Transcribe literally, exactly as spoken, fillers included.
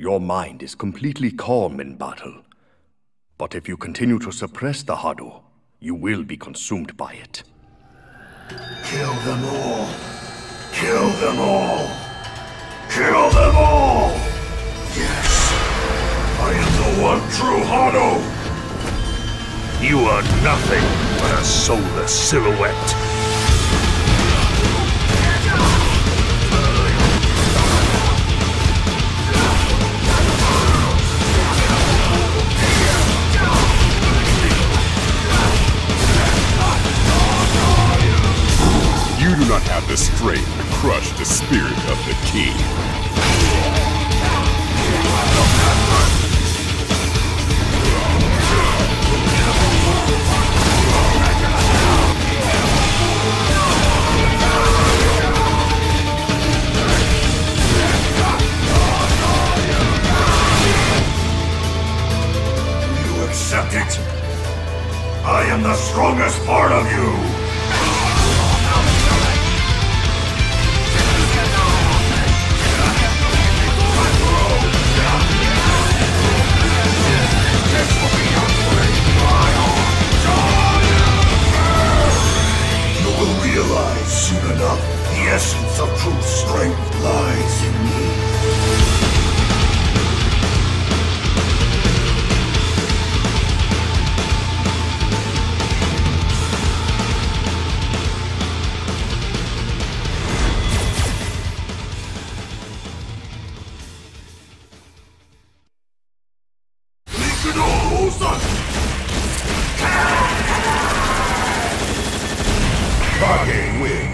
Your mind is completely calm in battle. But if you continue to suppress the Hado, you will be consumed by it. Kill them all! Kill them all! Kill them all! Yes! I am the one true Hado! You are nothing but a soulless silhouette. You do not have the strength to crush the spirit of the king. Do you accept it? I am the strongest part of you! Realize soon enough, the essence of true strength lies in me. Kage wins.